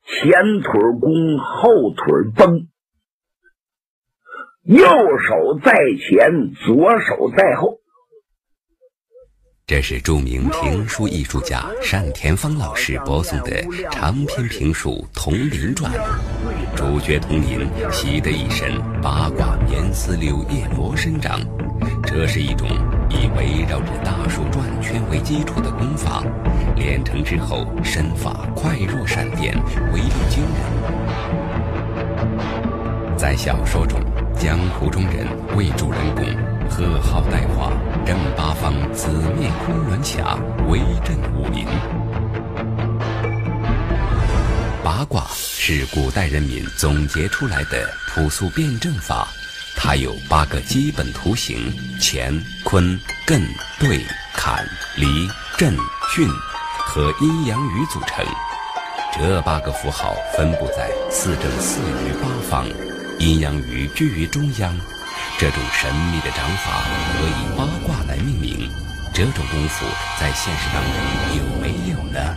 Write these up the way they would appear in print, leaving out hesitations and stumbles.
前腿弓，后腿绷，右手在前，左手在后。 这是著名评书艺术家单田芳老师播送的长篇评书《童林传》，主角童林习得一身八卦绵丝柳叶罗身掌，这是一种以围绕着大树转圈为基础的功法，练成之后身法快若闪电，威力惊人。在小说中，江湖中人为主人公贺浩代化，正八方，紫面昆仑峡，威震武林。八卦是古代人民总结出来的朴素辩证法，它有8个基本图形：乾、坤、艮、兑、坎、离、震、巽和阴阳鱼组成。这8个符号分布在4正4余8方，阴阳鱼居于中央。这种神秘的掌法可以八卦来命名，这种功夫在现实当中有没有呢？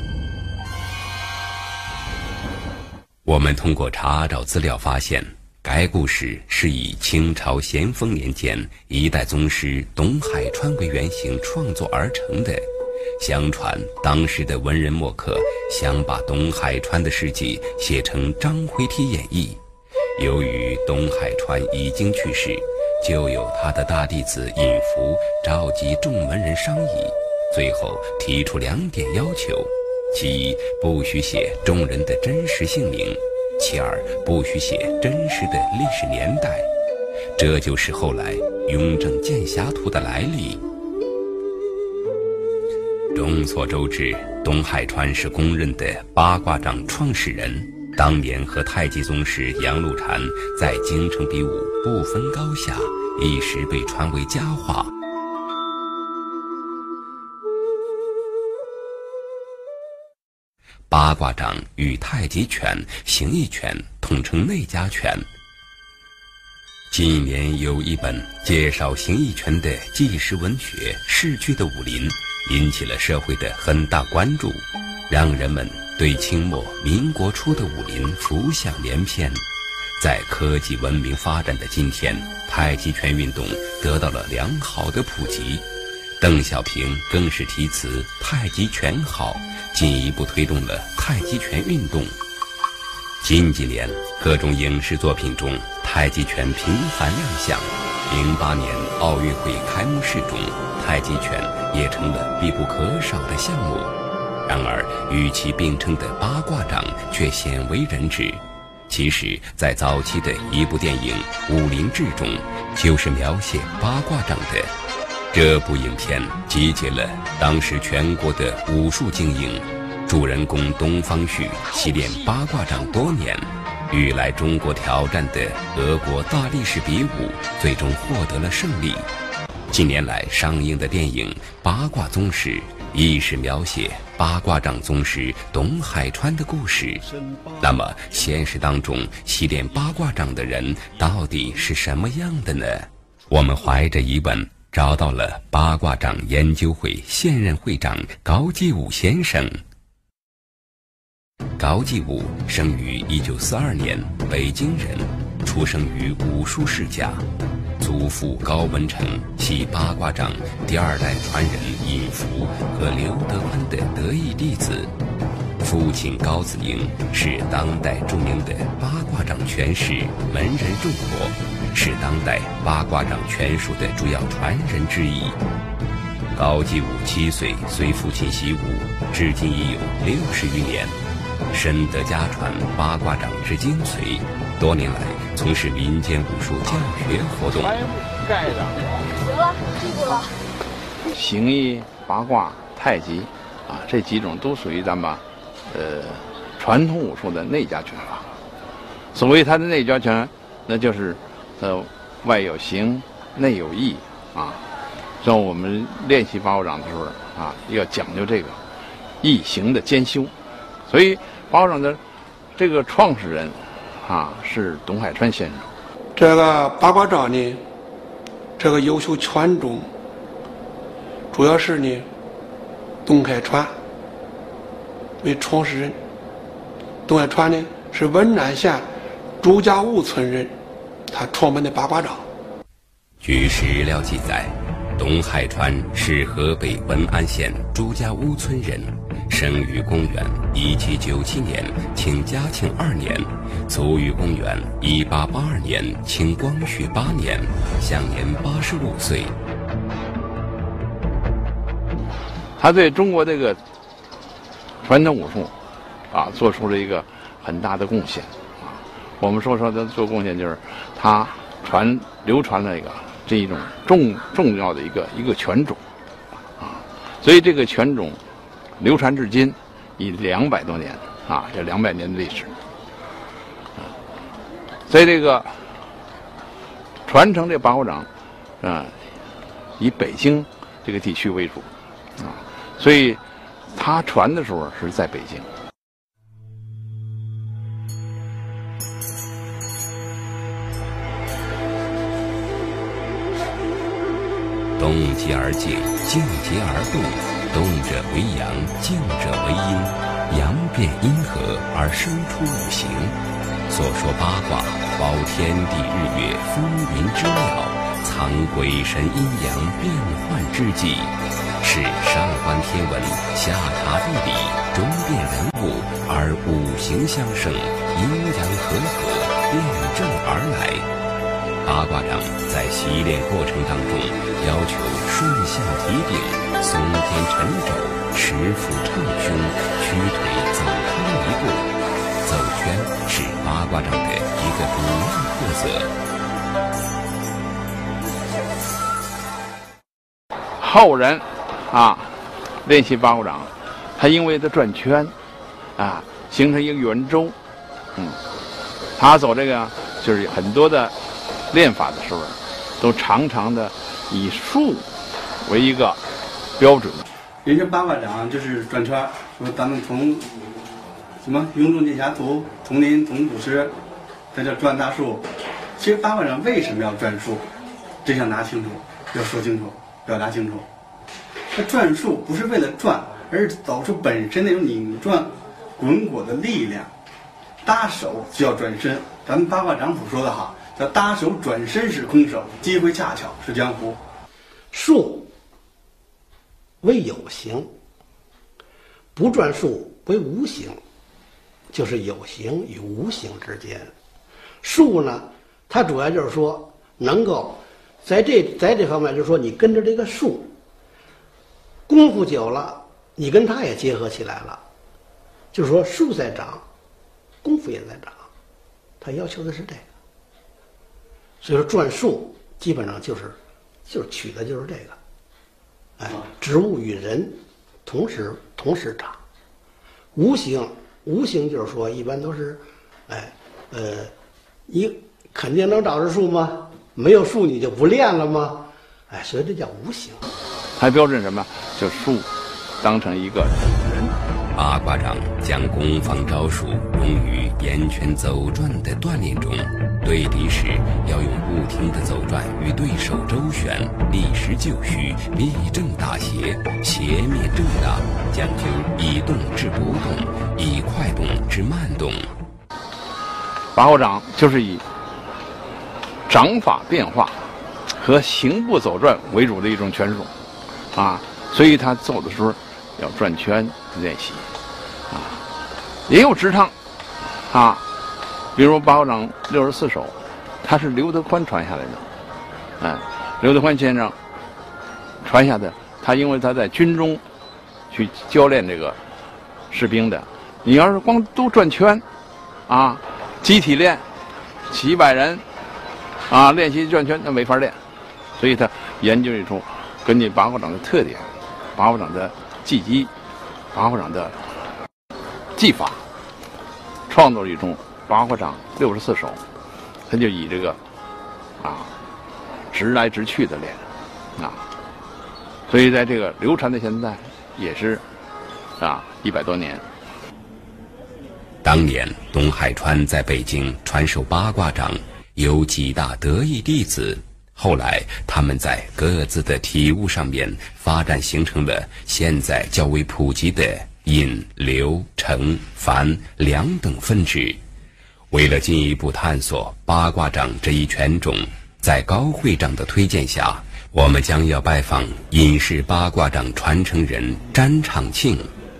我们通过查找资料发现，该故事是以清朝咸丰年间一代宗师董海川为原型创作而成的。相传当时的文人墨客想把董海川的事迹写成章回体演绎，由于董海川已经去世，就有他的大弟子尹福召集众文人商议，最后提出2点要求：其一，不许写众人的真实姓名；其二，不许写真实的历史年代。这就是后来《雍正剑侠图》的来历。众所周知，董海川是公认的八卦掌创始人，当年和太极宗师杨露禅在京城比武不分高下，一时被传为佳话。八卦掌与太极拳、形意拳统称内家拳。近年有一本介绍形意拳的纪实文学《逝去的武林》，引起了社会的很大关注，让人们对清末民国初的武林浮想联翩。在科技文明发展的今天，太极拳运动得到了良好的普及，邓小平更是题词太极拳好，进一步推动了太极拳运动。近几年各种影视作品中太极拳频繁亮相，08年奥运会开幕式中太极拳也成了必不可少的项目。然而与其并称的八卦掌却鲜为人知。其实在早期的一部电影《武林志》中就是描写八卦掌的。这部影片集结了当时全国的武术精英，主人公东方旭习练八卦掌多年，与来中国挑战的俄国大力士比武，最终获得了胜利。近年来上映的电影《八卦宗师》亦是描写八卦掌宗师董海川的故事。那么现实当中习练八卦掌的人到底是什么样的呢？我们怀着疑问找到了八卦掌研究会现任会长高继武先生。高继武生于1942年，北京人，出生于武术世家。祖父高文成系八卦掌第2代传人尹福和刘德宽的得意弟子，父亲高子英是当代著名的八卦掌拳师，门人众多，是当代八卦掌拳术的主要传人之一。高继武7岁随父亲习武，至今已有60余年，深得家传八卦掌之精髓，多年来从事民间武术教学活动。 盖上行了，记住了。形意、八卦、太极这几种都属于咱们传统武术的内家拳法。所谓它的内家拳，那就是外有形，内有意像我们练习八卦掌的时候要讲究这个意形的兼修。所以八卦掌的这个创始人是董海川先生。 这个八卦掌呢，这个优秀拳种主要是董海川为创始人。 董海川呢是文南县朱家坞村人，他创办的八卦掌。 据史料记载，董海川是河北文安县朱家坞村人，生于公元1797年清嘉庆2年，卒于公元1882年清光绪8年，享年85岁。 他对中国这个传统武术做出了一个很大的贡献我们说他做贡献就是他流传了这一种重要的一个拳种所以这个拳种流传至今已200多年有200年的历史所以这个传承这八卦掌以北京这个地区为主所以他传的时候是在北京。 动极而静，静极而动，动者为阳，静者为阴，阳变阴和而生出五行。所说八卦，包天地日月风云之妙，藏鬼神阴阳变幻之际，是上观天文，下察地理，中辨人物，而五行相生，阴阳和合，辩证而来。八卦掌在习练过程当中，要求顺向提顶，松肩沉肘，持斧唱胸，屈腿走康一步。走圈是八卦掌的一个主要特色。 后人练习八卦掌，他因为他转圈形成一个圆周他走这个就是很多的练法的时候都常常的以数为一个标准。 人家八卦掌就是转圈，说咱们从什么雍仲剑侠图、丛林总古诗，这叫转大数。其实八卦掌为什么要转数，这要拿清楚，要说清楚，表达清楚。它转数不是为了转，而是走出本身那种拧转、滚滚的力量。搭手就要转身，咱们八卦掌谱说得好，叫搭手转身是空手，机会恰巧是江湖。 术为有形，不转术为无形，就是有形与无形之间。术呢，它主要就是说能够在这方面，就是说你跟着这个术功夫久了，你跟它也结合起来了，就是说术在长，功夫也在长，它要求的是这个。所以说转术基本上就是取的就是这个，植物与人同时长。无形就是说一般都是，你肯定能找着树吗？没有树你就不练了吗？所以这叫无形。 还标准什么？就术当成一个人。 八卦掌将攻防招数融于沿拳走转的锻炼中，对敌时要用不停的走转与对手周旋，立时就绪，立正打斜，斜面正打，讲究以动制不动，以快动制慢动。 八卦掌就是以掌法变化和行步走转为主的一种拳术所以他走的时候要转圈练习也有直趟比如八卦掌64手，他是刘德宽传下来的刘德宽先生传下的，他因为他在军中去教练这个士兵的，你要是光都转圈集体练几百人练习转圈，那没法练，所以他研究一种根据八卦掌的特点，八卦掌的技击，八卦掌的技法，创作了一种八卦掌64手，他就以这个直来直去的练所以在这个流传的现在也是100多年。 当年董海川在北京传授八卦掌，有几大得意弟子，后来他们在各自的体悟上面发展，形成了现在较为普及的尹、刘、程、樊、梁等分支。为了进一步探索八卦掌这一拳种，在高会长的推荐下，我们将要拜访尹氏八卦掌传承人詹长庆。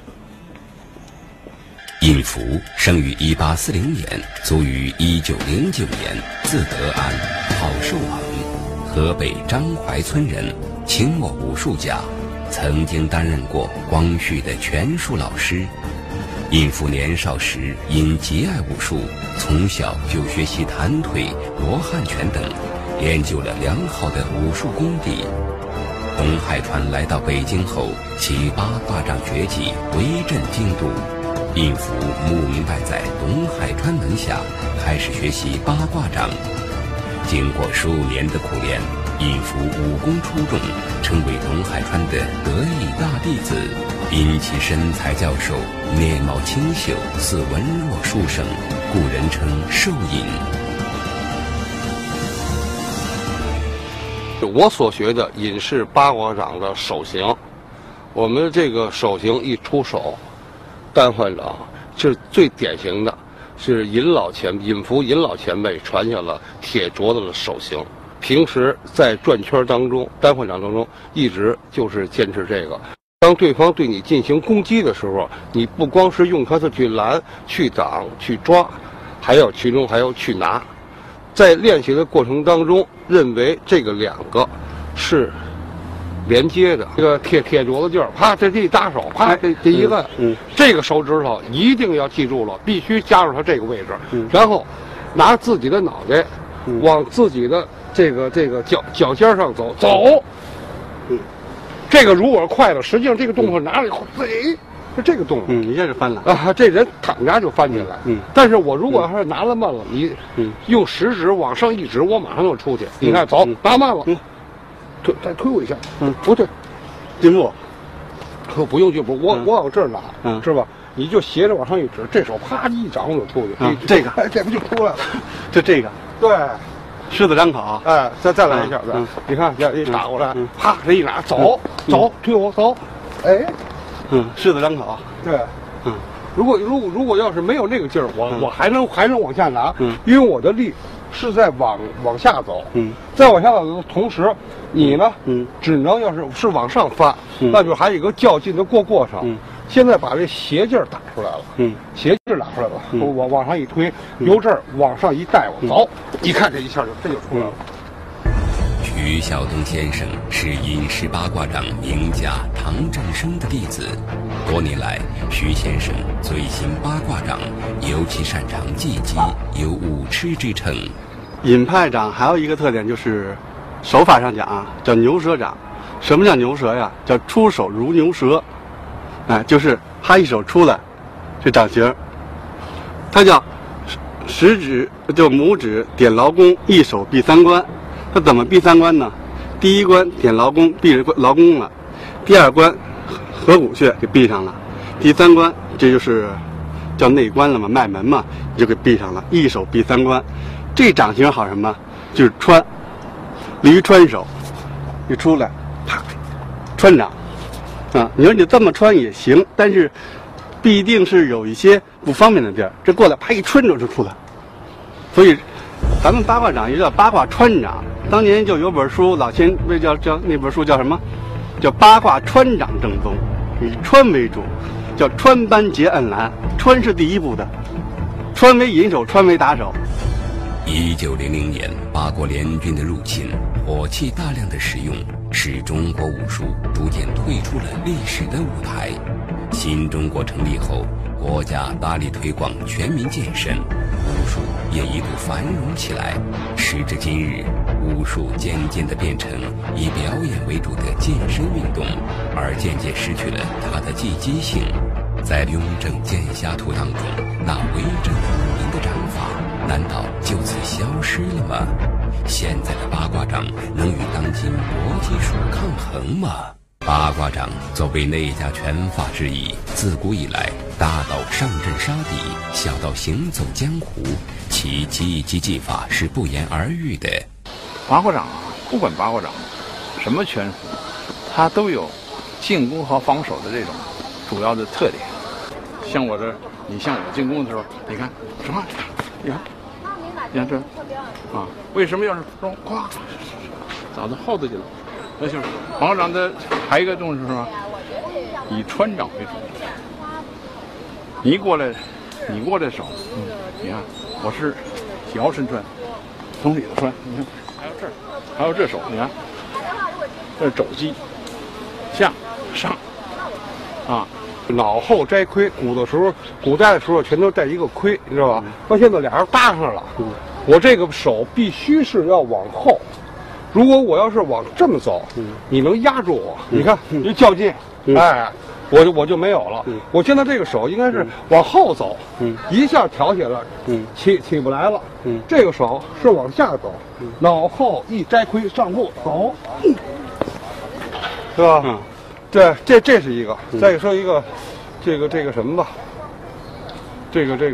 尹福生于1840年，卒于1909年，字德安，号寿恒，河北张淮村人，清末武术家，曾经担任过光绪的拳术老师。尹福年少时因极爱武术，从小就学习弹腿、罗汉拳等，练就了良好的武术功底。董海川来到北京后，其八卦掌绝技威震京都。尹福慕名拜在董海川门下，开始学习八卦掌。经过数年的苦练，尹福武功出众，成为董海川的得意大弟子。因其身材较瘦，面貌清秀，似文弱书生，故人称瘦尹。 我所学的尹氏八卦掌的手型，我们这个手型一出手，单换掌是最典型的，是尹福尹老前辈传下了铁镯子的手型。平时在转圈当中、单换掌当中，一直就是坚持这个。当对方对你进行攻击的时候，你不光是用它的去拦、去挡、去抓，其中还要去拿。在练习的过程当中，认为这个两个是连接的。这个铁镯子劲儿，啪，这一搭手，啪，这一摁，这个手指头一定要记住了，必须加入它这个位置，然后拿自己的脑袋往自己的这个脚尖上走。这个如果快了，实际上这个动作拿了以后，是这个动作， 一下就翻了啊！这人躺着就翻起来，但是我如果要是拿了慢了，你用食指往上一指，我马上就出去。你看，走，拿慢了，再推我一下，不对， 进步， 不用进步，我往这儿拿，是吧？你就斜着往上一指，这手啪一掌我就出去， 这个， 这不就出来了？ 就这个， 对。 狮子张口， 再来一下，你看，一打过来，啪，这一拿，走，推我走， 狮子张口， 对，如果要是没有那个劲儿，我还能往下拿，因为我的力是在往下走，在往下走的同时，你呢，只能要是往上发，那就还有一个较劲的过程。现在把这斜劲儿打出来了，斜劲儿打出来了，我往上一推，由这儿往上一带，我走，一看这一下这就出来了。 徐晓东先生是尹氏八卦掌名家唐振生的弟子，多年来，徐先生醉心八卦掌，尤其擅长技击，有武痴之称。 尹派掌还有一个特点就是手法上讲叫牛舌掌。什么叫牛舌呀？叫出手如牛舌。就是他一手出来，这掌型，他叫食指就拇指点劳宫，一手闭三关。他怎么闭三关呢？第一关点劳宫，闭着劳宫了；第二关合谷穴给闭上了；第三关这就是叫内关了嘛，脉门嘛，你就给闭上了。一手闭三关，这掌型好什么？就是穿，离穿手，一出来，啪，穿掌。你说你这么穿也行，但是必定是有一些不方便的地儿。这过来啪一穿就出来，所以咱们八卦掌也叫八卦穿掌。当年就有本书，老先叫那本书叫什么？叫《八卦穿掌正宗》，以穿为主，叫穿扳结摁拦。穿是第一步的，穿为引手，穿为打手。 1900年，八国联军的入侵，火器大量的使用，使中国武术逐渐退出了历史的舞台。新中国成立后，国家大力推广全民健身，武术也一度繁荣起来。时至今日，武术渐渐地变成以表演为主的健身运动，而渐渐失去了它的技击性。在《雍正剑侠图》当中，那威震武林的掌法，难道就此消失了吗？现在的八卦掌能与当今搏击术抗衡吗？八卦掌作为内家拳法之一，自古以来，大到上阵杀敌，小到行走江湖，其技击技法是不言而喻的。 八卦掌不管八卦掌什么拳术，它都有进攻和防守的这种主要的特点。 像我这，你像我进宫的时候，你看什么？你看这啊，为什么要是装咵，早就耗子去了？那就是保国长的还有一个东西是什么？以船长为主。你过来手，你看我是脚伸穿，从里头穿，你看还有这儿，还有这手，你看这是肘击，下上啊。 脑后摘盔，古代的时候全都戴一个盔，你知道吧？到现在俩人搭上了，我这个手必须是要往后。如果我要是往这么走，你能压住我？你看，一较劲，哎，我就没有了。我现在这个手应该是往后走，一下挑起来，起不来了。这个手是往下走，脑后一摘盔上路走，是吧？对，这是一个。再说一个，这个什么吧，这个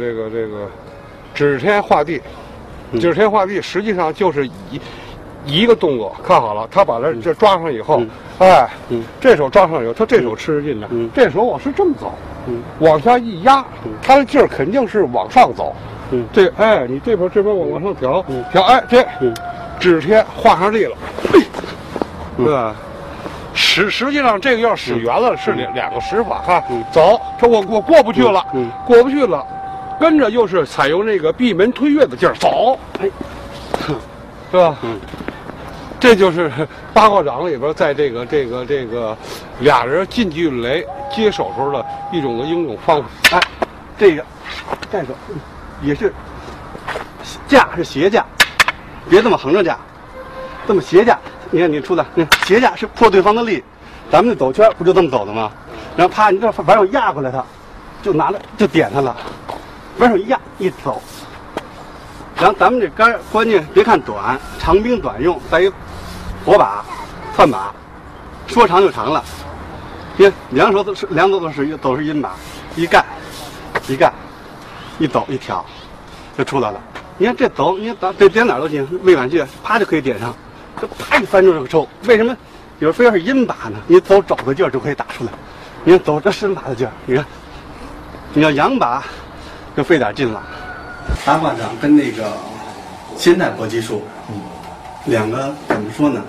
指天画地，指天画地实际上就是一个动作。看好了，他把这抓上以后，哎，这手抓上以后，他这手吃劲的，这手我是这么走，往下一压，他的劲儿肯定是往上走。这哎，你这边往上调，哎，这指天画上力了，对吧？实际上这个要使圆了是两个使法，看，走，这我过不去了，过不去了，跟着又是采用那个闭门推月的劲儿走，哎，是吧？这就是八卦掌里边在这个俩人近距离接手时候的一种的应用方法。哎，这个手也是架是斜架，别这么横着架，这么斜架。你看你出的，斜架是破对方的力，咱们那走圈不就这么走的吗？然后啪，你这反手压过来，他就拿着就点他了，反手一压一走。然后咱们这杆关键别看短，长兵短用，在于火把、窜把，说长就长了。你看两手都是阴把，一干，一走一挑，就出来了。你看这走，你看这点哪儿都行，未满穴啪就可以点上。这啪一翻出这个抽，为什么有人非要是阴把呢？你走肘的劲儿就可以打出来，你看走这伸把的劲儿，你看，你要阳把就费点劲了。 八卦掌跟那个现代搏击术，两个怎么说呢？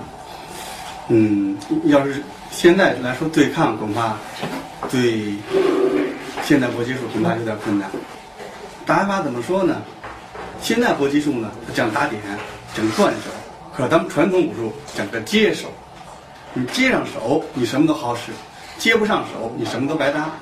要是现在来说对抗，恐怕对现代搏击术恐怕有点困难。打法怎么说呢？现代搏击术呢，讲打点，讲断手。可咱们传统武术讲个接手，你接上手，你什么都好使；接不上手，你什么都白搭。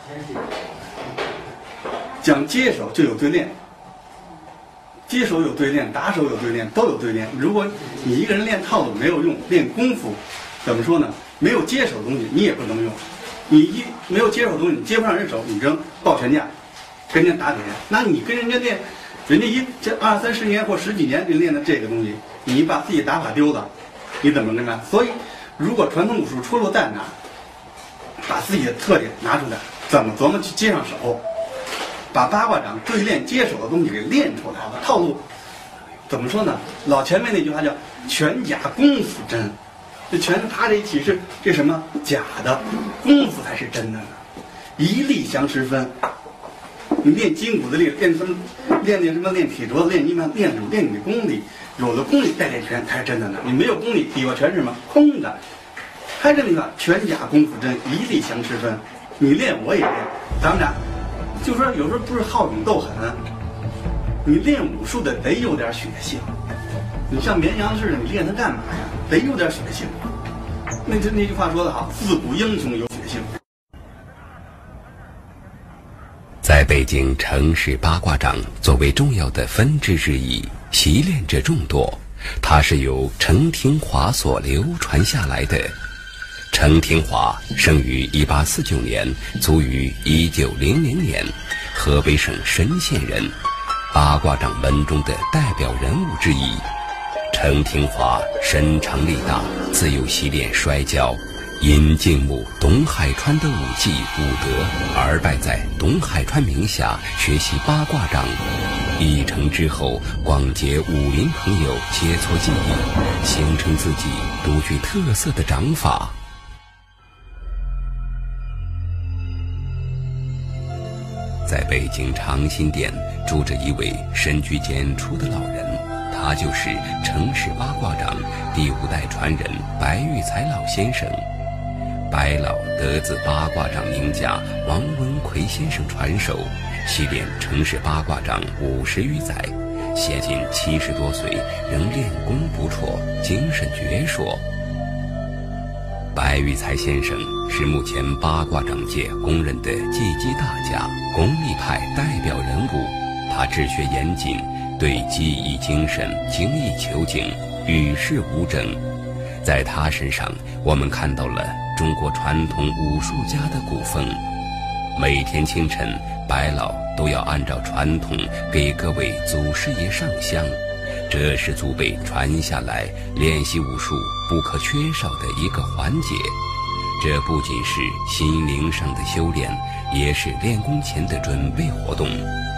讲接手就有对练，接手有对练，打手有对练，都有对练。如果你一个人练套路没有用，练功夫怎么说呢？没有接手的东西你也不能用。你没有接手的东西，你接不上人手，你扔抱拳架，跟人家打点，那你跟人家练。人家这20、30年或10几年就练的这个东西，你把自己打法丢了，你怎么跟他？所以，如果传统武术出路在哪，把自己的特点拿出来，怎么琢磨去接上手，把八卦掌对练接手的东西给练出来了。套路怎么说呢？老前面那句话叫“拳假功夫真”，这拳他这一起是这什么假的，功夫才是真的呢，一力降十分。你练筋骨的力，练什么？练铁镯子，练什么？练你的功力。有了功力再练拳才是真的呢。你没有功力，底下全是什么？空的。还是那个拳假功夫真，一力降十分。你练我也练，咱们俩就说有时候不是好勇斗狠，你练武术的得有点血性。你像绵羊似的，你练它干嘛呀？得有点血性。那句话说得好，自古英雄有血性。 在北京城市八卦掌作为重要的分支之一，习练者众多。它是由程廷华所流传下来的。程廷华生于1849年，卒于1900年，河北省神县人，八卦掌门中的代表人物之一。程廷华身长力大，自幼习练摔跤，因敬慕董海川的武技武德而拜在董海川名下学习八卦掌。一成之后，广结武林朋友，切磋技艺，形成自己独具特色的掌法。 在北京长辛店住着一位深居简出的老人，他就是城市八卦掌第5代传人白玉才老先生。白老得自八卦掌名家王文奎先生传授，习练城市八卦掌50余载，现今70多岁仍练功不辍，精神矍铄。白玉才先生是目前八卦掌界公认的技击大家、功力派代表人物。他治学严谨，对技艺精神精益求精，与世无争。在他身上，我们看到了中国传统武术家的古风。每天清晨，白老都要按照传统给各位祖师爷上香，这是祖辈传下来练习武术不可缺少的一个环节。这不仅是心灵上的修炼，也是练功前的准备活动。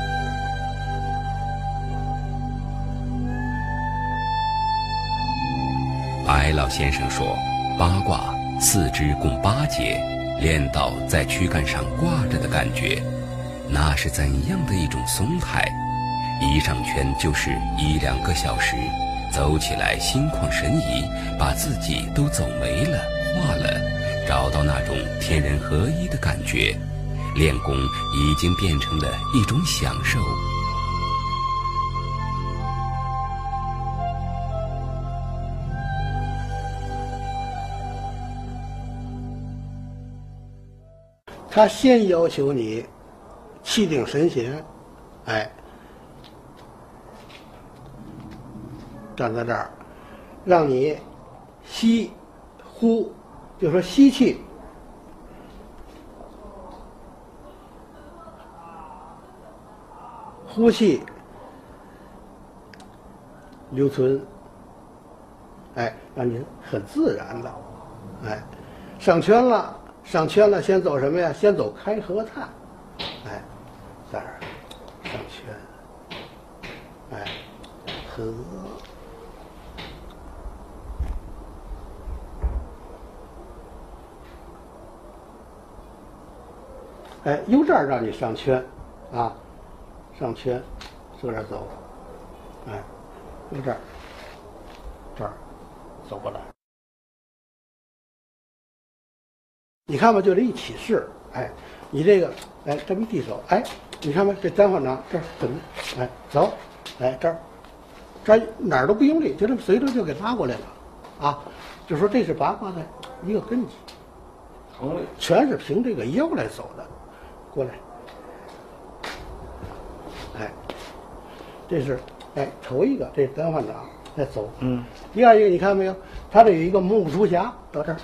白老先生说，八卦4肢共8节，练到在躯干上挂着的感觉，那是怎样的一种松态？一上圈就是1-2个小时，走起来心旷神怡，把自己都走没了、化了，找到那种天人合一的感觉。练功已经变成了一种享受。 他先要求你气定神闲，站在这儿，让你吸呼，就说吸气，呼气，留存，让你很自然的，上圈了。上圈了，先走什么呀？先走开合探，在这儿上圈，合，由这儿让你上圈，上圈，从这儿走，由这儿走过来。你看吧，就这一起势，你这个，这么一递手，你看吧，这单换掌这儿怎么，走，这儿哪儿都不用力，就这么随着就给拉过来了，就说这是八卦的一个根基，全是凭这个腰来走的，过来，这是，头一个这是单换掌，再走，第二一个你看没有，它这有一个木出匣到这儿，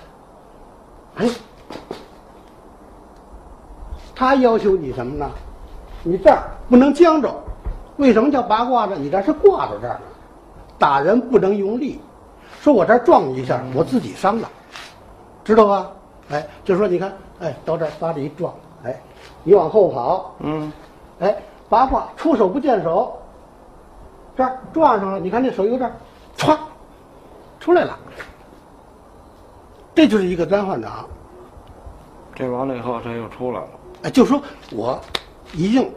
他要求你什么呢？你这儿不能僵着。为什么叫八卦呢？你这是挂着这儿呢，打人不能用力。说我这儿撞你一下，我自己伤了，知道吧？就说你看，到这儿把这一撞，你往后跑，八卦出手不见手，这儿撞上了，你看这手由这儿，歘，出来了。这就是一个单换掌。 这完了以后，这又出来了。 就说我已经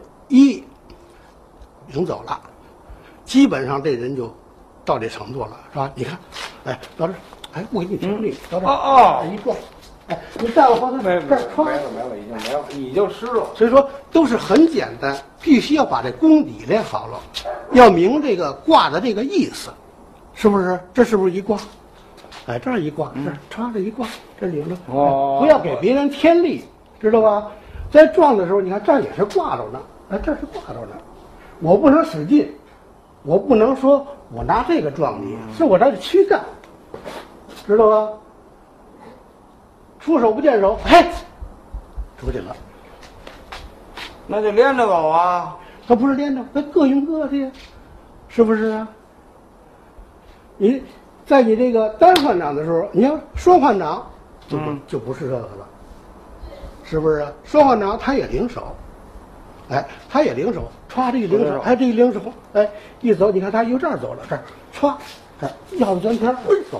赢走了，基本上这人就到这程度了，是吧？你看，到这儿，我给你整理到这儿，一撞，你再往后头这儿穿， 没了，已经没了，你就湿了。 所以说都是很简单，必须要把这功底练好了，要明这个卦的这个意思，是不是？这是不是一卦？这儿一卦，这儿插着一卦，这领着，不要给别人添力，知道吧？在撞的时候，你看这儿也是挂着呢，这是挂着呢。我不能使劲，我不能说我拿这个撞你，是我这的躯干，知道吧？出手不见手，出去了。 那就连着走啊！ 他不是连着，他各用各的呀，是不是啊？你在你这个单换掌的时候，你要双换掌，就不是这个了。是不是啊？双换掌他也灵手，他也灵手，歘这一灵手，这一灵手，一走，你看他由这儿走了，这儿歘，腰子转圈走，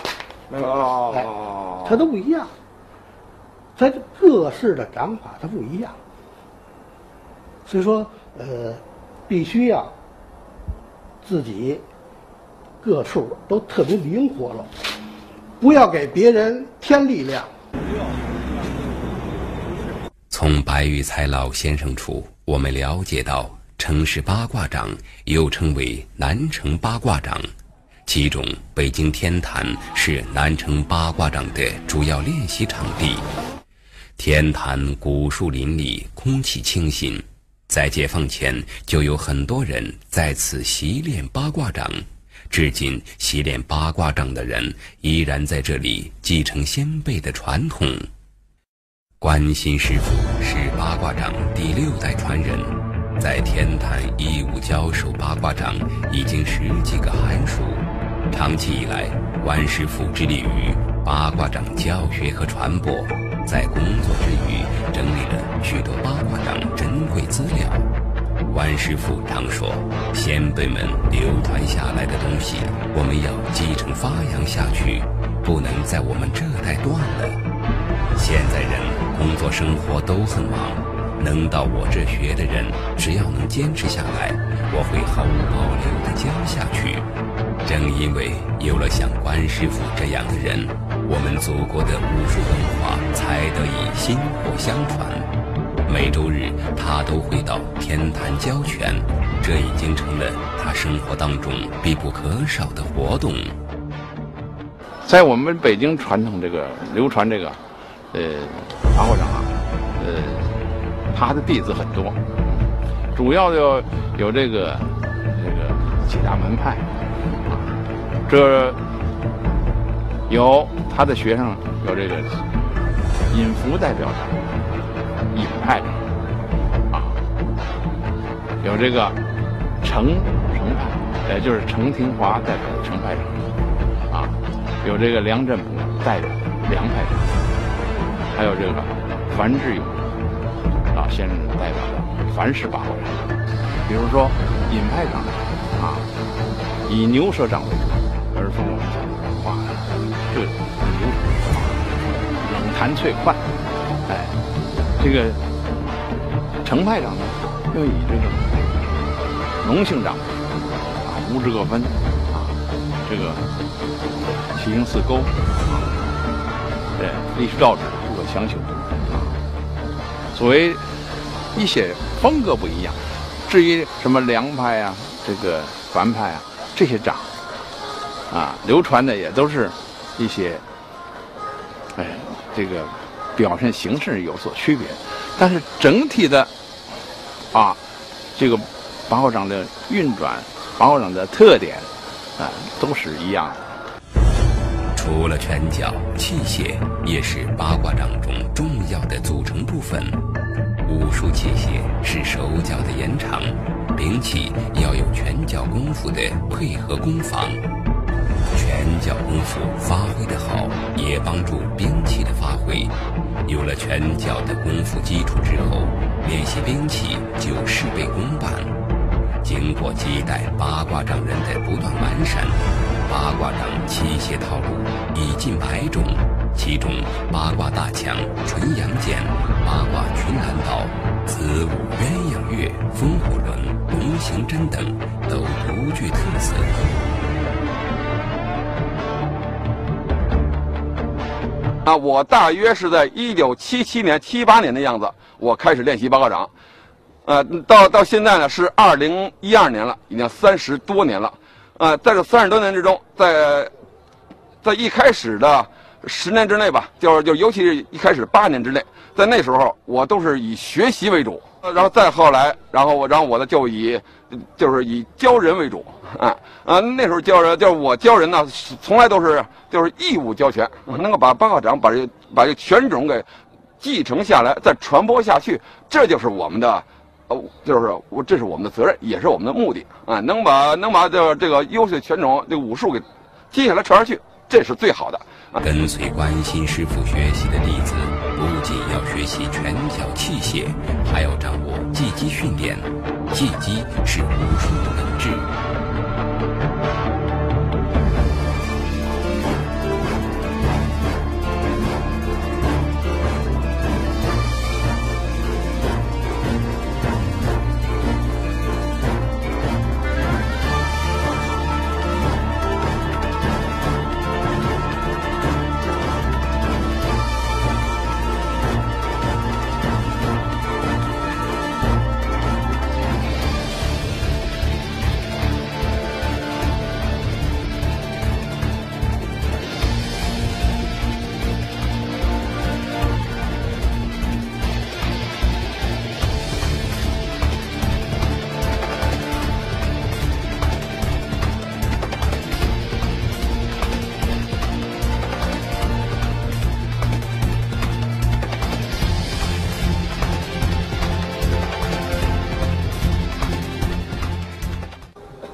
他都不一样，他各式的掌法它不一样， 所以说，必须呀，自己各处都特别灵活了，不要给别人添力量。 从白玉才老先生处，我们了解到，城市八卦掌又称为南城八卦掌，其中北京天坛是南城八卦掌的主要练习场地。天坛古树林立，空气清新，在解放前就有很多人在此习练八卦掌。至今习练八卦掌的人依然在这里继承先辈的传统。关心师傅是八卦掌第6代传人，在天坛义务教授八卦掌已经10几个寒暑。长期以来，关师傅致力于八卦掌教学和传播，在工作之余整理了许多八卦掌珍贵资料。关师傅常说，先辈们流传下来的东西，我们要继承发扬下去，不能在我们这代断了。现在人工作生活都很忙，能到我这学的人，只要能坚持下来，我会毫无保留地教下去。正因为有了像关师傅这样的人，我们祖国的武术文化才得以薪火相传。每周日他都会到天坛教拳，这已经成了他生活当中必不可少的活动。 在我们北京传统流传八卦掌啊，他的弟子很多，主要的有这个几大门派啊，这有他的学生有这个隐伏代表掌、隐派掌啊，有这个程派，就是程廷华代表的程派掌啊，有这个梁振武代表的梁派掌，还有这个樊志勇老先生代表的樊氏八卦掌。比如说隐派掌啊，以牛舌掌为主，而从我们讲话这个流冷弹脆快，这个程派掌呢，又以这个农姓掌啊，无志各分啊，这个七星四勾啊，历史造纸，不可强求啊。所谓一些风格不一样，至于什么梁派啊、这个樊派啊这些掌啊，流传的也都是一些这个表现形式有所区别，但是整体的这个八卦掌的运转、八卦掌的特点都是一样的。 除了拳脚，器械也是八卦掌中重要的组成部分。武术器械是手脚的延长，兵器要有拳脚功夫的配合攻防。拳脚功夫发挥得好，也帮助兵器的发挥。有了拳脚的功夫基础之后，练习兵器就事倍功半。经过几代八卦掌人的不断完善，八卦掌器械套路已近100种，其中八卦大枪、纯阳剑、八卦群蓝刀、子午鸳鸯月、风火轮、龙行针等都独具特色。 我大约是在1977年、78年的样子，我开始练习八卦掌。到现在呢是2012年了，已经30多年了。在这30多年之中，在一开始的10年之内吧，就尤其是一开始8年之内，在那时候我都是以学习为主，然后再后来，然后我呢就是以教人为主。那时候教人，就是我教人呢，从来都是就是义务教拳，能够把八卦掌把这拳种给继承下来，再传播下去，这就是我们的。这是我们的责任，也是我们的目的啊！能把这个优秀拳种、这个武术给接下来传下去，这是最好的。 跟随关心师傅学习的弟子，不仅要学习拳脚器械，还要掌握技击训练。技击是武术的本质。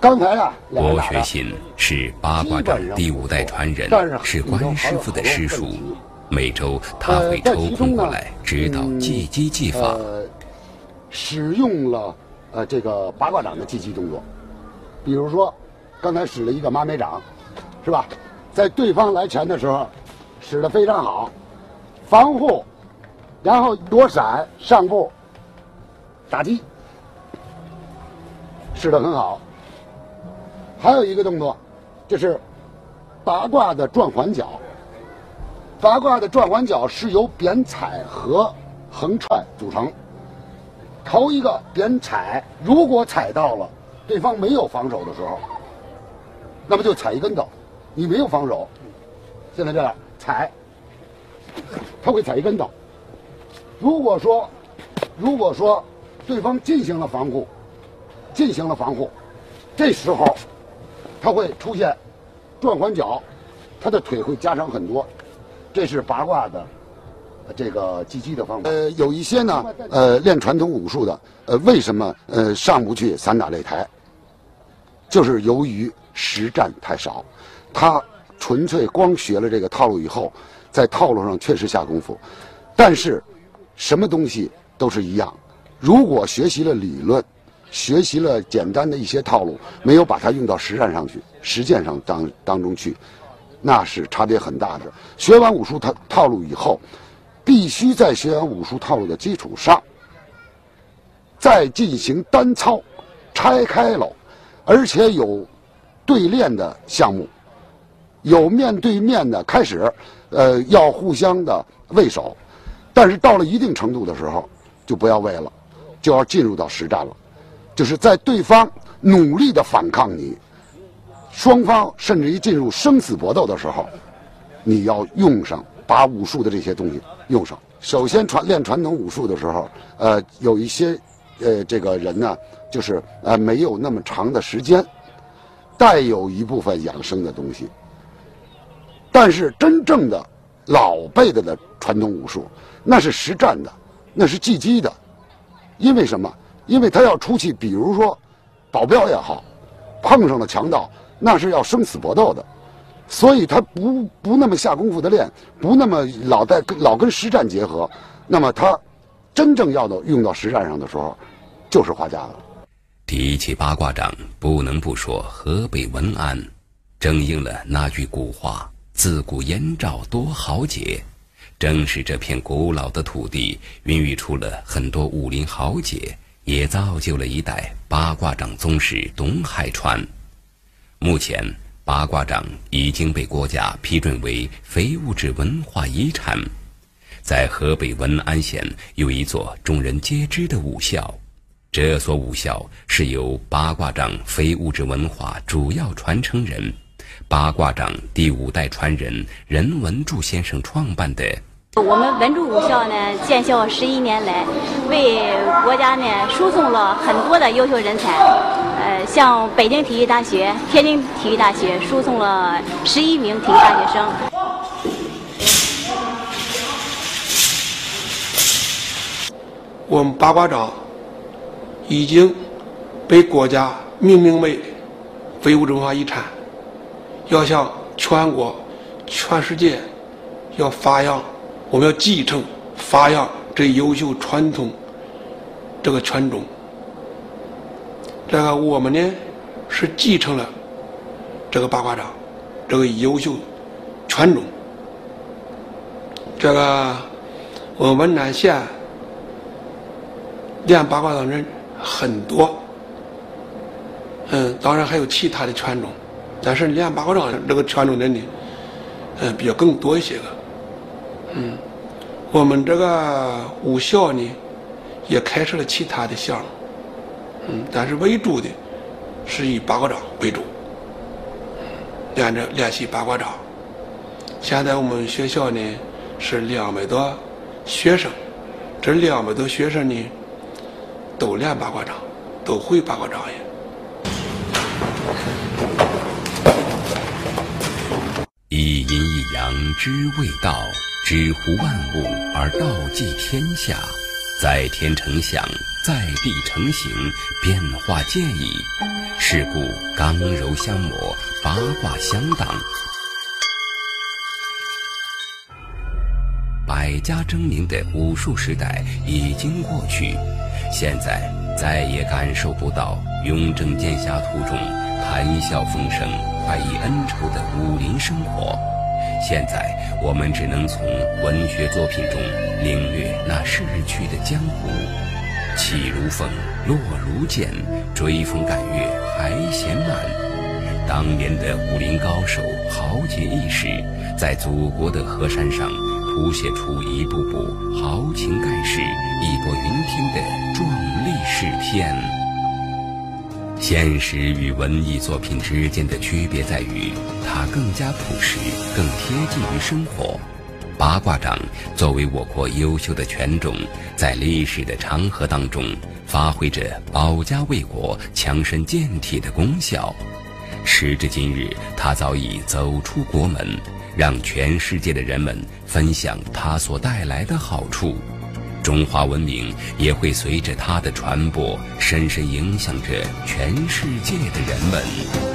刚才啊， 郭学信是八卦掌第5代传人，是关师傅的师叔。每周他会抽空过来指导技击技法。 使用了这个八卦掌的技击动作，比如说刚才使了一个马尾掌，是吧？在对方来拳的时候使得非常好，防护，然后躲闪上步打击，使得很好。还有一个动作就是八卦的转环脚。八卦的转环脚是由扁踩和横踹组成。头一个扁踩，如果踩到了对方没有防守的时候，那么就踩一跟头。你没有防守，现在这样踩，他会踩一跟头。如果说对方进行了防护，这时候他会出现转环脚，他的腿会加长很多。这是八卦的这个击击的方法。有一些呢，练传统武术的，为什么上不去散打擂台？就是由于实战太少，他纯粹光学了这个套路以后，在套路上确实下功夫，但是什么东西都是一样，如果学习了理论，学习了简单的一些套路，没有把它用到实战上去，实践上当中去，那是差别很大的。学完武术套路以后，必须在学完武术套路的基础上，再进行单操，拆开了，而且有对练的项目，有面对面的开始，要互相的喂手，但是到了一定程度的时候，就不要喂了，就要进入到实战了，就是在对方努力的反抗你，双方甚至于进入生死搏斗的时候，你要用上把武术的这些东西用上。首先练传统武术的时候，有一些这个人呢，就是没有那么长的时间，带有一部分养生的东西。但是真正的老辈的传统武术，那是实战的，那是技击的。因为什么？因为他要出去，比如说保镖也好，碰上了强盗，那是要生死搏斗的，所以他不那么下功夫的练，不那么老跟实战结合，那么他真正要用到实战上的时候，就是花架了。 提起八卦掌，不能不说河北文安，正应了那句古话：自古燕赵多豪杰。正是这片古老的土地，孕育出了很多武林豪杰，也造就了一代八卦掌宗师董海川。目前八卦掌已经被国家批准为非物质文化遗产。在河北文安县有一座众人皆知的武校，这所武校是由八卦掌非物质文化主要传承人八卦掌第5代传人任文柱先生创办的。 我们文柱武校呢，建校11年来，为国家呢输送了很多的优秀人才。像北京体育大学、天津体育大学输送了11名体育大学生。 我们八卦掌已经被国家命名为非物质文化遗产，要向全国、全世界要发扬。我们要继承发扬这优秀传统，这个权种。这个我们呢是继承了这个八卦掌这个优秀权种。这个我们文安县练八卦掌人很多，当然还有其他的权种，但是练八卦掌这个权种人呢，比较更多一些个。我们这个武校呢，也开设了其他的项目，但是为主的是以八卦掌为主，练习八卦掌。现在我们学校呢是200多学生，这200多学生呢都练八卦掌，都会八卦掌也。 一阴一阳之谓道，知乎万物而道济天下。在天成想， 在地成形，变化渐异。是故刚柔相磨，八卦相当。百家争鸣的武术时代已经过去，现在再也感受不到雍正剑侠图中谈笑风生、快意恩仇的武林生活。现在我们只能从文学作品中领略那逝去的江湖。起如风，落如剑，追风赶月，还嫌慢。当年的武林高手豪杰义士，在祖国的河山上谱写出一部部豪情盖世、义薄云天的壮丽诗篇。现实与文艺作品之间的区别在于，它更加朴实，更贴近于生活。八卦掌作为我国优秀的拳种，在历史的长河当中发挥着保家卫国、强身健体的功效。时至今日，它早已走出国门，让全世界的人们分享它所带来的好处。中华文明也会随着它的传播，深深影响着全世界的人们。